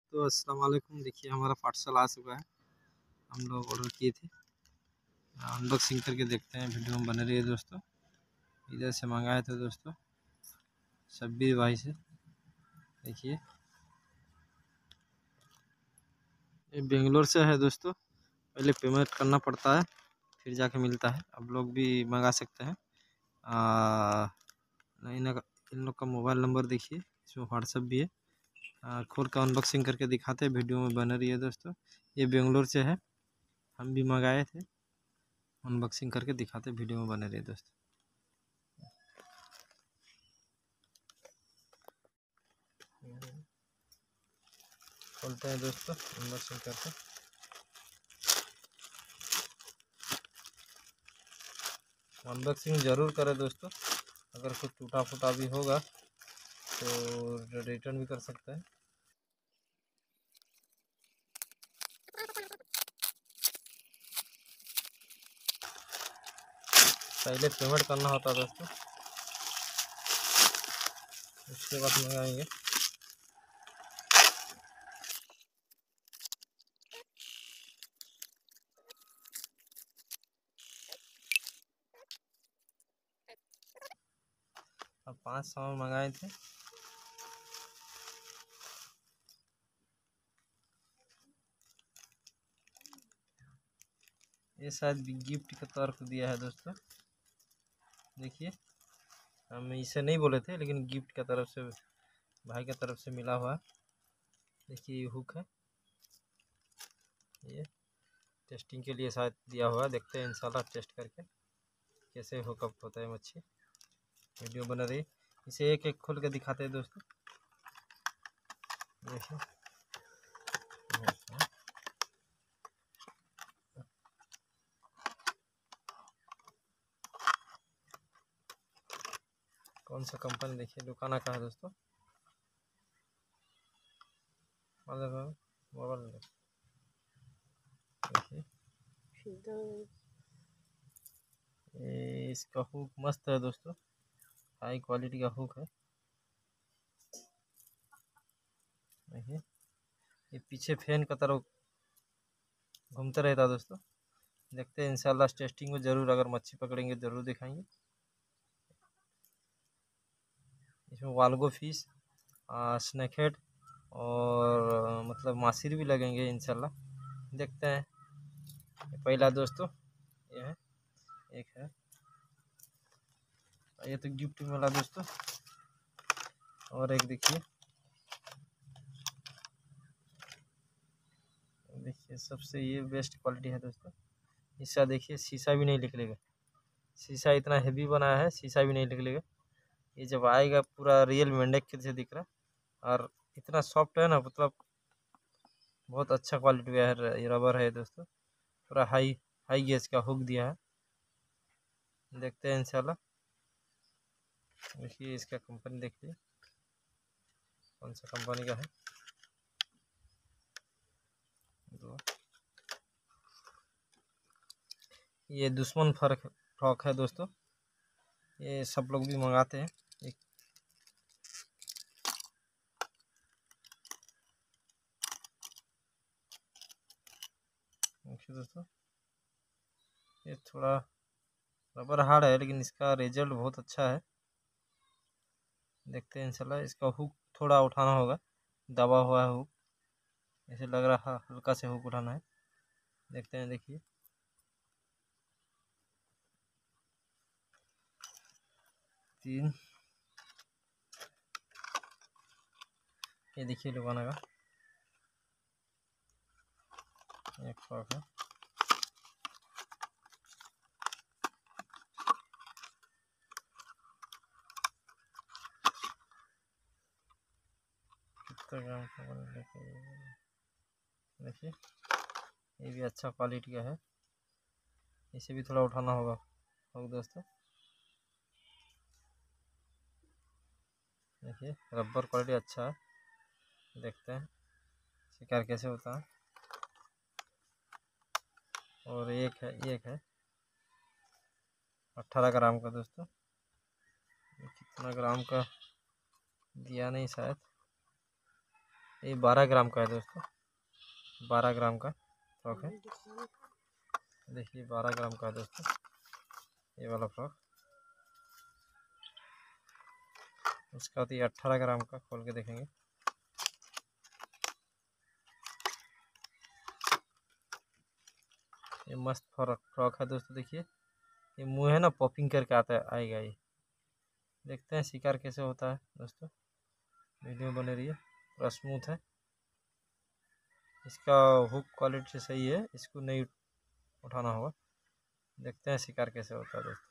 तो अस्सलाम वालेकुम। देखिए हमारा पार्सल आ चुका है। हम लोग ऑर्डर किए थे, अनबॉक्सिंग करके देखते हैं। वीडियो में बने रहिए दोस्तों। इधर से मंगाए थे दोस्तों, शब्बीर भाई से। देखिए ये बेंगलोर से है दोस्तों। पहले पेमेंट करना पड़ता है, फिर जाके मिलता है। आप लोग भी मंगा सकते हैं। इन लोग का मोबाइल नंबर देखिए, इसमें व्हाट्सअप भी है। खोल कर अनबॉक्सिंग करके दिखाते हैं। वीडियो में बने रहिए दोस्तों। ये बेंगलोर से है, हम भी मंगाए थे। अनबॉक्सिंग करके दिखाते, वीडियो में बने रहिए दोस्तों। खोलते हैं दोस्तों, अनबॉक्सिंग करके। अनबॉक्सिंग ज़रूर करें दोस्तों। अगर कुछ टूटा फूटा भी होगा तो रिटर्न भी कर सकते हैं। पहले पेमेंट करना होता है दोस्तों, उसके बाद मंगाएंगे। अब 5 सामान मंगाए थे। ये शायद गिफ्ट की तरफ दिया है दोस्तों। देखिए हम इसे नहीं बोले थे, लेकिन गिफ्ट की तरफ से, भाई की तरफ से मिला हुआ है। देखिए ये हुक है, ये टेस्टिंग के लिए शायद दिया हुआ है। देखते हैं इंशाल्लाह टेस्ट करके कैसे हुकअप होता है मच्छी। वीडियो बना रही, इसे एक एक खोल के दिखाते हैं दोस्तों। देखिए कौन सा कंपनी, देखिए दुकाना का है दोस्तों। मोबाइल देखिए, इसका हुक मस्त है दोस्तों, हाई क्वालिटी का हुक है। देखिए ये पीछे फैन का तरह घूमता रहता है दोस्तों। देखते हैं इंशाल्लाह टेस्टिंग में ज़रूर, अगर मच्छी पकड़ेंगे ज़रूर दिखाएंगे। इसमें वालगो फिश, स्नैकहेड और मतलब मासिर भी लगेंगे इंशाल्लाह। देखते हैं। पहला दोस्तों ये है, एक है, ये तो गिफ्ट में मिला दोस्तों। और एक देखिए, देखिए सबसे ये बेस्ट क्वालिटी है दोस्तों। इसका देखिए शीशा भी नहीं निकलेगा। शीशा इतना हेवी बनाया है, शीशा भी नहीं निकलेगा। ये जब आएगा पूरा रियल मेंढक के जैसे दिख रहा है, और इतना सॉफ्ट है ना, मतलब बहुत अच्छा क्वालिटी का है। ये रबर है दोस्तों, पूरा हाई हाई गेज का हुक दिया है। देखते हैं इंशाल्लाह। देखिए इसका कंपनी देखिए कौन सा कंपनी का है। ये दुश्मन फ्रॉक है दोस्तों। ये सब लोग भी मंगाते हैं। एक देखिए दोस्तों, ये थोड़ा रबर हार्ड है, लेकिन इसका रिजल्ट बहुत अच्छा है। देखते हैं इंशाल्लाह। इसका हुक थोड़ा उठाना होगा, दबा हुआ है हुक, ऐसे लग रहा है हल्का से हुक उठाना है। देखते हैं। देखिए 3, ये देखिए दुकाना का एक फ्रॉक है। कितना ग्राम का देखिए, ये भी अच्छा क्वालिटी का है। इसे भी थोड़ा उठाना होगा दोस्तों। देखिए रबर क्वालिटी अच्छा है। देखते हैं शिकार कैसे होता है। और एक है 18 ग्राम का दोस्तों। कितना ग्राम का दिया नहीं शायद। ये 12 ग्राम का है दोस्तों, 12 ग्राम का फ्रॉक है। देखिए 12 ग्राम का है दोस्तों ये वाला फ्रॉक। उसका तो ये 18 ग्राम का, खोल के देखेंगे। ये मस्त फ्रॉक है दोस्तों। देखिए ये मुंह है ना, पॉपिंग करके आता है, आएगा ये। देखते हैं शिकार कैसे होता है दोस्तों, वीडियो बने रही है। पूरा स्मूथ है, इसका हुक क्वालिटी सही है, इसको नहीं उठाना होगा। देखते हैं शिकार कैसे होता है दोस्तों,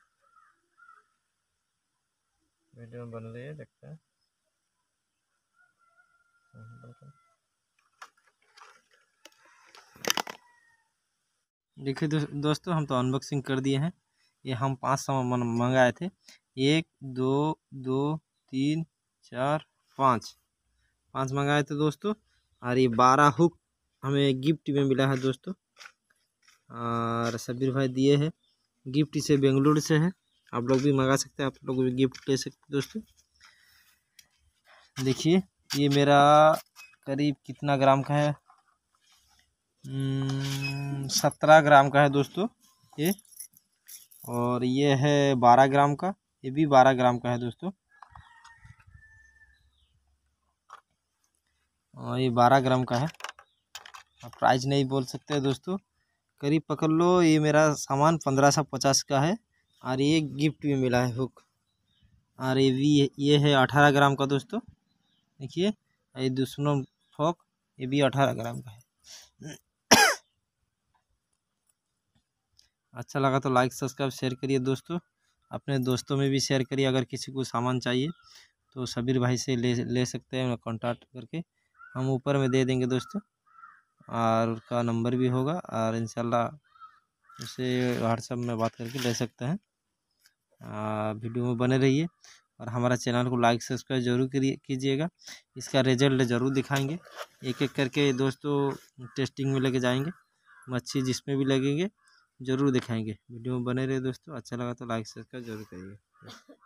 वीडियो में बन रही है, देखते हैं। देखिए दोस्तों हम तो अनबॉक्सिंग कर दिए हैं। ये हम 5 सामान मंगाए थे, 1 2 2 3 4 5 मंगाए थे दोस्तों। और ये 12 हुक हमें गिफ्ट में मिला है दोस्तों, और सबीर भाई दिए हैं गिफ्ट, इसे बेंगलुरु से है। आप लोग भी मंगा सकते हैं, आप लोग भी गिफ्ट ले सकते हैं दोस्तों। देखिए ये मेरा करीब कितना ग्राम का है, 17 ग्राम का है दोस्तों ये। और ये है 12 ग्राम का, ये भी 12 ग्राम का है दोस्तों। और ये 12 ग्राम का है। आप प्राइस नहीं बोल सकते दोस्तों, करीब पकड़ लो ये मेरा सामान 1550 का है। और ये गिफ्ट भी मिला है हुक। और ये है 18 ग्राम का दोस्तों। देखिए ये दूसरा फ्रॉक, ये भी 18 ग्राम का है। अच्छा लगा तो लाइक सब्सक्राइब शेयर करिए दोस्तों, अपने दोस्तों में भी शेयर करिए। अगर किसी को सामान चाहिए तो सबीर भाई से ले सकते हैं कॉन्टैक्ट करके, हम ऊपर में दे देंगे दोस्तों। और उसका नंबर भी होगा, और इंशाल्लाह उसे व्हाट्सएप में बात करके ले सकते हैं। वीडियो में बने रहिए, और हमारा चैनल को लाइक सब्सक्राइब जरूर कीजिएगा। इसका रिजल्ट ज़रूर दिखाएंगे, एक एक करके दोस्तों टेस्टिंग में लेके जाएंगे। मच्छी जिसमें भी लगेंगे ज़रूर दिखाएंगे। वीडियो में बने रहिए दोस्तों, अच्छा लगा तो लाइक सब्सक्राइब जरूर करिए।